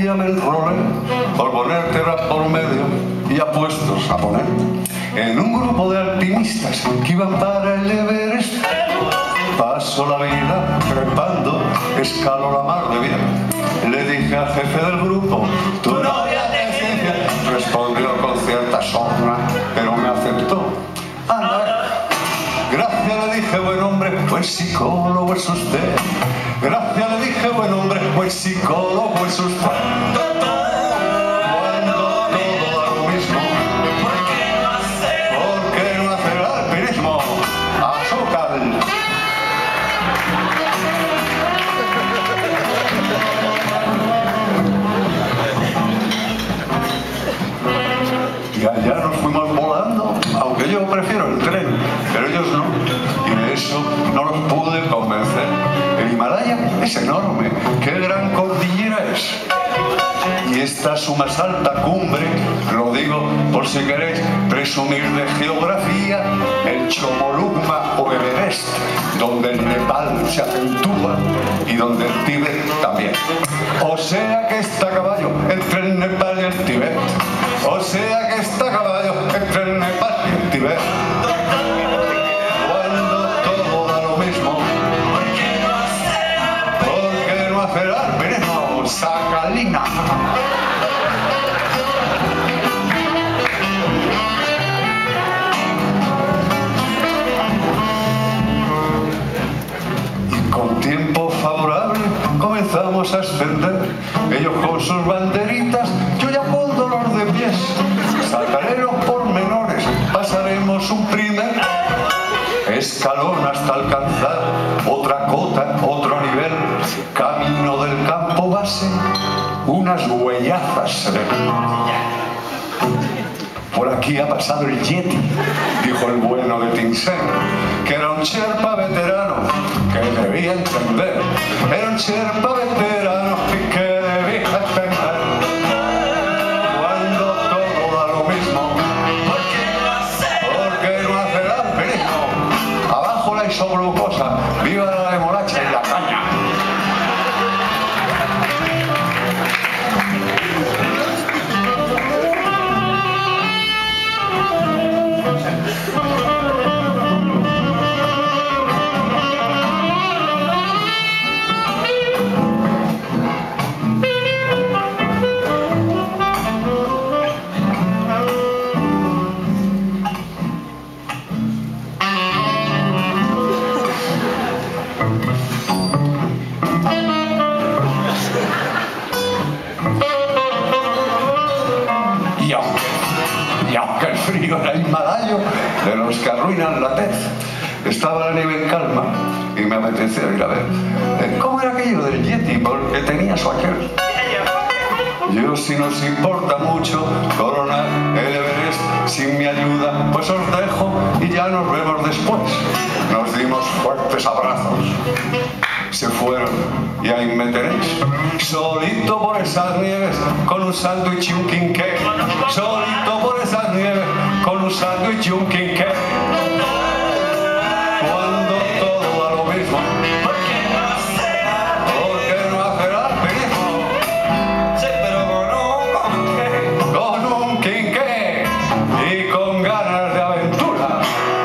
día me enrolé por poner tierra por medio y apuestos a poner en un grupo de alpinistas que iban para el Everest. Paso la vida trepando, escalo la mar de bien. Le dije al jefe del grupo, tu novia te ciencia. Respondió con cierta sombra, pero me aceptó. Anda. Gracias le dije, buen hombre, buen psicólogo es usted. Gracias le dije, buen hombre, buen psicólogo es usted. Y allá nos fuimos volando, aunque yo prefiero el tren, pero ellos no. Y de eso no los pude convencer. El Himalaya es enorme, qué gran cordillera es. Y esta es su más alta cumbre, lo digo por si queréis presumir de geografía, el Chomolungma o Everest, donde el Nepal se acentúa y donde el Tíbet también. O sea que está a caballo entre el Nepal y el Tíbet. O sea que está a caballo entre el Nepal y el Tíbet. Cuando todo da lo mismo, ¿por qué no hacer alpinismo? Sacalina. Y con tiempo favorable comenzamos a ascender. Ellos con sus banderitas, yo ya con dolor de pies. Saltaré los pormenores, pasaremos un primer escalón hasta alcanzar otra cota, otro nivel. Camino del campo base, unas huellazas se ven. Por aquí ha pasado el Yeti, dijo el bueno de Tinsen, que era un Sherpa veterano que debía entender. Era un Sherpa veterano que debía entender. Cuando todo da lo mismo, ¿por qué no hacer alpinismo? Abajo la isoglucosa, viva la remolacha y la caña. Era el Himalayo de los que arruinan la tez. Estaba la nieve en calma y me apetecía ir a ver cómo era aquello del Yeti, porque tenía su aquel. Yo, si nos importa mucho coronar el Everest sin mi ayuda, pues os dejo y ya nos vemos después. Nos dimos fuertes abrazos. Se fueron y ahí me tenéis, solito por esas nieves, con un sándwich y un quinqué. Solito por esas nieves, con un sándwich y un quinqué. Cuando todo da lo mismo, ¿por qué no hacer alpinismo? Sí, pero con un quinqué y con ganas de aventura.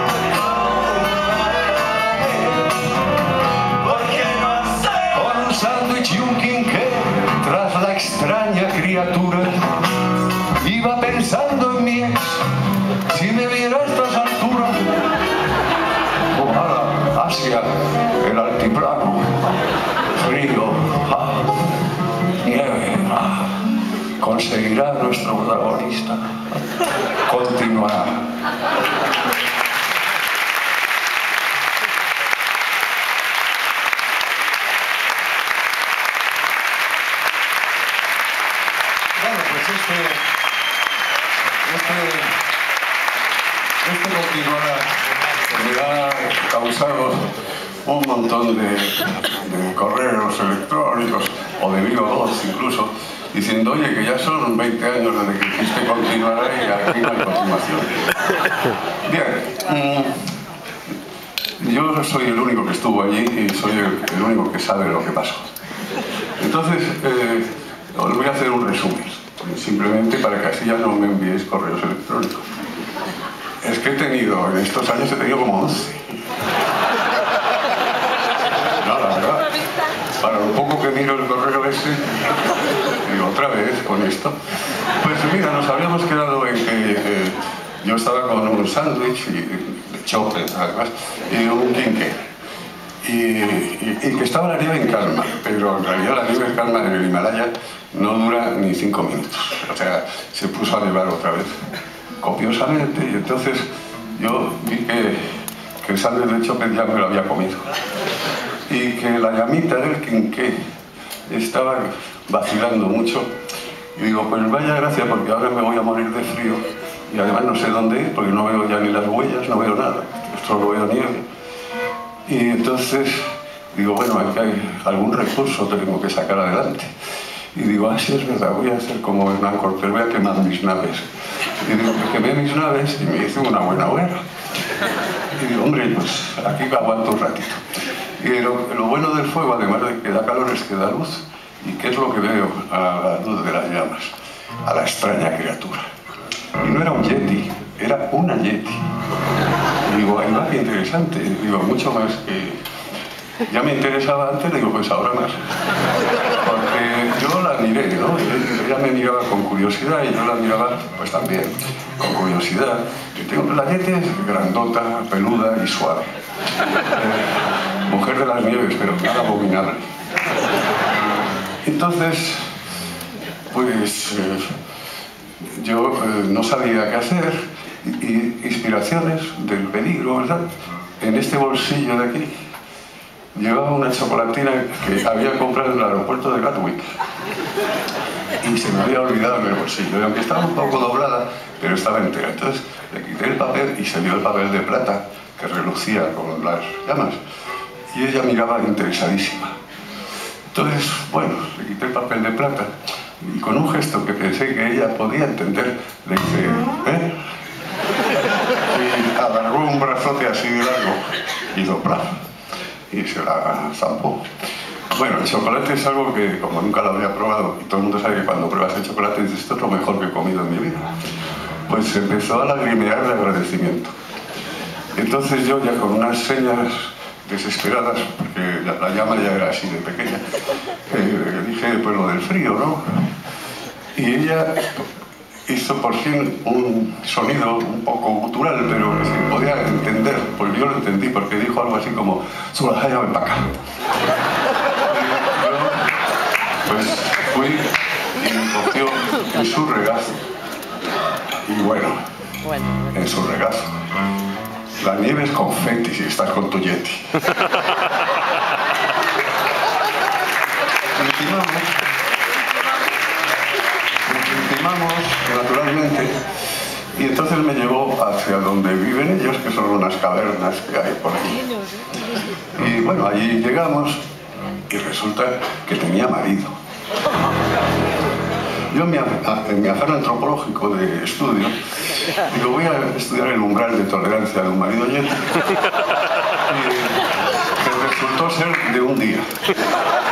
Con un sándwich y un quinqué, tras la extraña criatura, iba pensando en mi ex. Si me viera a estas alturas, ojalá Asia, el altiplano, frío, nieve, conseguirá nuestro protagonista, continuará. Bueno, pues este continuará, me ha causado un montón de correos electrónicos o de viva voz incluso, diciendo, oye, que ya son 20 años desde que dijiste continuará y aquí no hay continuación. Bien, yo soy el único que estuvo allí y soy el único que sabe lo que pasó. Entonces, Os voy a hacer un resumen, simplemente para que así ya no me enviéis correos electrónicos. Es que en estos años he tenido como 11. No, la verdad, para lo poco que miro el correo ese, digo, otra vez con esto. Pues mira, nos habíamos quedado en que yo estaba con un sándwich de chope, además, y un quinqué. Y que estaba la nieve en calma, pero en realidad la nieve en calma en el Himalaya no dura ni 5 minutos. O sea, se puso a nevar otra vez, copiosamente, y entonces yo vi que el sándwich de chope ya me lo había comido. Y que la llamita del quinqué estaba vacilando mucho. Y digo, pues vaya gracia, porque ahora me voy a morir de frío. Y además no sé dónde ir, porque no veo ya ni las huellas, no veo nada. Solo veo nieve. Y entonces digo, bueno, aquí hay algún recurso que tengo que sacar adelante. Y digo, sí, es verdad, voy a hacer como Hernán Cortés, voy a quemar mis naves. Y digo, que quemé mis naves y me hice una buena hoguera. Y digo, hombre, pues aquí aguanto un ratito. Y lo bueno del fuego, además de que da calor, es que da luz. ¿Y qué es lo que veo a la luz de las llamas? A la extraña criatura. Y no era un yeti, era una yeti. Y digo, ay, va, qué interesante. Digo, mucho más que ya me interesaba antes, digo, pues ahora más. Porque yo la miré, ¿no? Ella me miraba con curiosidad y yo la miraba, pues también, con curiosidad. La yeti es grandota, peluda y suave. Mujer de las nieves, pero nada abominable. Entonces, pues yo no sabía qué hacer, y inspiraciones del peligro, ¿verdad? En este bolsillo de aquí llevaba una chocolatina que había comprado en el aeropuerto de Gatwick y se me había olvidado en el bolsillo, y aunque estaba un poco doblada, pero estaba entera. Entonces le quité el papel y se vio el papel de plata que relucía con las llamas, y ella miraba interesadísima. Entonces, bueno, le quité el papel de plata y con un gesto que pensé que ella podía entender, le dije, ¿eh? Y alargó un brazote así de largo y doblado, y se la zampó. Bueno, el chocolate es algo que, como nunca lo había probado, y todo el mundo sabe que cuando pruebas el chocolate dices, esto es lo mejor que he comido en mi vida, pues empezó a lagrimear de agradecimiento. Entonces yo, ya con unas señas desesperadas, porque la llama ya era así de pequeña, dije, pues lo del frío, ¿no? Y ella hizo por fin un sonido un poco gutural, pero que se podía entender, porque yo lo entendí, porque dijo algo así como, Zulajaya, ven para acá. Y yo, pues fui y me cogió en su regazo. Y bueno, en su regazo. La nieve es confeti si estás con tu yeti. Intimamos, naturalmente, y entonces me llevó hacia donde viven ellos, que son unas cavernas que hay por allí. Y bueno, allí llegamos y resulta que tenía marido. Yo en mi afán antropológico de estudio, digo, voy a estudiar el umbral de tolerancia de un marido yeti, que resultó ser de un día.